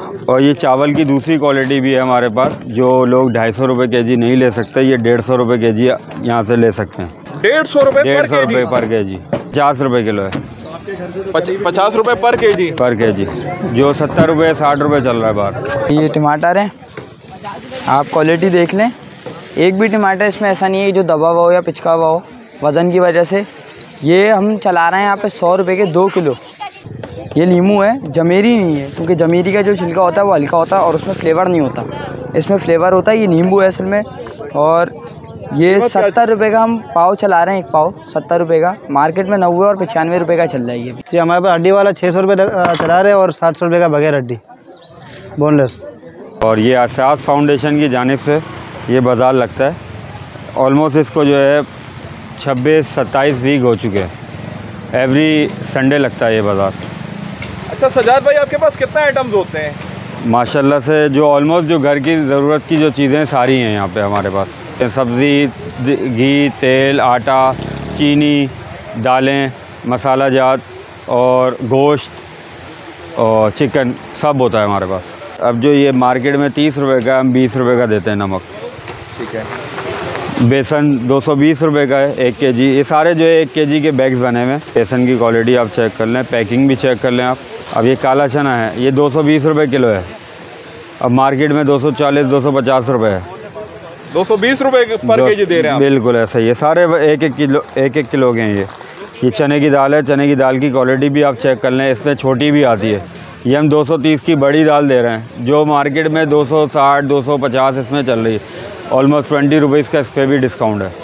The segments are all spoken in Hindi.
और ये चावल की दूसरी क्वालिटी भी है हमारे पास, जो लोग 250 रुपये के जी नहीं ले सकते, ये 150 रुपये के जी यहाँ से ले सकते हैं। 150 रुपये पर के जी। 50 रुपये किलो है। 50 रुपये पर के जी। जो 70 रुपये 60 रुपये चल रहा है बाहर। ये टमाटर है, आप क्वालिटी देख लें। एक भी टमाटर इसमें ऐसा नहीं है जो दबा हुआ हो या पिचका हुआ हो वज़न की वजह से। ये हम चला रहे हैं यहाँ पे 100 रुपये के 2 किलो। ये नींबू है, जमेरी नहीं है, क्योंकि जमेरी का जो छिलका होता है वो हल्का होता है और उसमें फ्लेवर नहीं होता, इसमें फ्लेवर होता है। ये नींबू है असल में। और ये 70 रुपये का हम पाव चला रहे हैं, एक पाव 70 रुपये का। मार्केट में 90 और 95 रुपये का चल रहा है ये। जी हमारे पास हड्डी वाला 600 रुपये चला रहे हैं और 60 रुपये का बगैर हड्डी बोनलेस। और ये आसास फाउंडेशन की जानिब से ये बाज़ार लगता है। ऑलमोस्ट इसको जो है 26-27 वीक हो चुके हैं। एवरी संडे लगता है ये बाज़ार। अच्छा सजाद भाई, आपके पास कितने आइटम्स होते हैं? माशाल्लाह से जो ऑलमोस्ट जो घर की ज़रूरत की जो चीज़ें सारी हैं यहाँ पे हमारे पास। सब्ज़ी, घी, तेल, आटा, चीनी, दालें, मसाला जात और गोश्त और चिकन सब होता है हमारे पास। अब जो ये मार्केट में 30 रुपये का, हम 20 रुपये का देते हैं नमक। ठीक है। बेसन 220 रुपये का है 1 केजी। ये सारे जो है 1 केजी के बैग्स बने हुए हैं। बेसन की क्वालिटी आप चेक कर लें, पैकिंग भी चेक कर लें आप। अब ये काला चना है, ये 220 रुपये किलो है। अब मार्केट में 240-250 रुपये है। 220 रुपये पर केजी दे रहे हैं आप? बिल्कुल ऐसा ही है। सारे 1-1 किलो के हैं ये चने की दाल है। चने की दाल की क्वालिटी भी आप चेक कर लें, इसमें छोटी भी आती है। ये हम 230 की बड़ी दाल दे रहे हैं, जो मार्केट में 260-250 इसमें चल रही है। ऑलमोस्ट 20 रुपीज़ का इस पर भी डिस्काउंट है।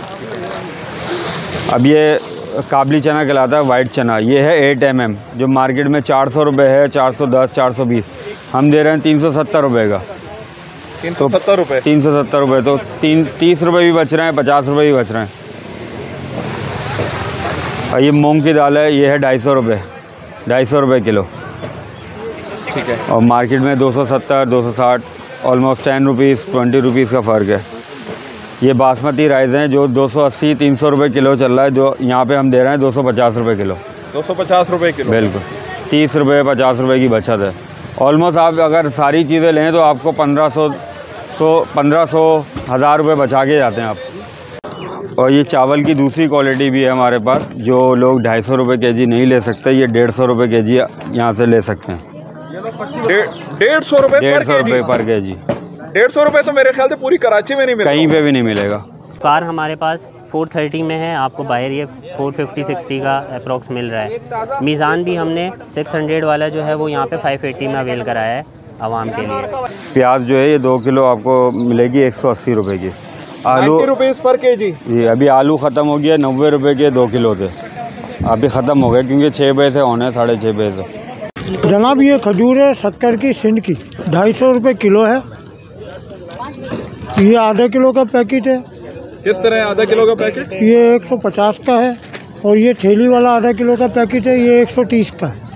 अब ये काबली चना कहलाता है, वाइट चना। ये है 8 mm, जो मार्केट में 400 रुपये है, 410, 420। हम दे रहे हैं 370 रुपये का। 370 रुपये? 370 रुपये। तो 30 रुपये भी बच रहे हैं, 50 रुपये भी बच रहे हैं। और ये मूंग की दाल है, ये है 250 रुपये किलो। ठीक है। और मार्केट में 270, 260, ऑलमोस्ट 10 रुपीज़ 20 रुपीज़ का फ़र्क है। ये बासमती राइस हैं जो 280-300 रुपये किलो चल रहा है, जो यहाँ पे हम दे रहे हैं 250 रुपये किलो। 250 रुपये किलो? बिल्कुल। 30 रुपये 50 रुपये की बचत है। ऑलमोस्ट आप अगर सारी चीज़ें लें तो आपको 1500 1000 रुपये बचा के जाते हैं आप। और ये चावल की दूसरी क्वालिटी भी है हमारे पास, जो लोग 250 रुपये के जी नहीं ले सकते, ये 150 रुपये के जी यहाँ से ले सकते हैं। 150 रुपये पर के जी। 150 रुपये तो मेरे ख्याल से पूरी कराची में नहीं मिलेगा, कहीं पे भी नहीं मिलेगा। कार हमारे पास 430 में है, आपको बाहर ये 450-60 का अप्रॉक्स मिल रहा है। मीज़ान भी हमने 600 वाला जो है वो यहाँ पे 580 में अवेल कराया है आवाम के लिए। प्याज जो है ये 2 किलो आपको मिलेगी 180 रुपये की। आलू 90 रुपीज़ पर के जी। जी अभी आलू ख़त्म हो गया, 90 रुपये के 2 किलो थे, अभी ख़त्म हो गए क्योंकि 6 बजे से होने 6:30 बजे से। जनाब ये खजूर है 70 की सिंध की, 250 रुपये किलो है। ये आधा किलो का पैकेट है। किस तरह आधा किलो का पैकेट? ये 150 का है। और ये थैली वाला आधा किलो का पैकेट है, ये 130 का है।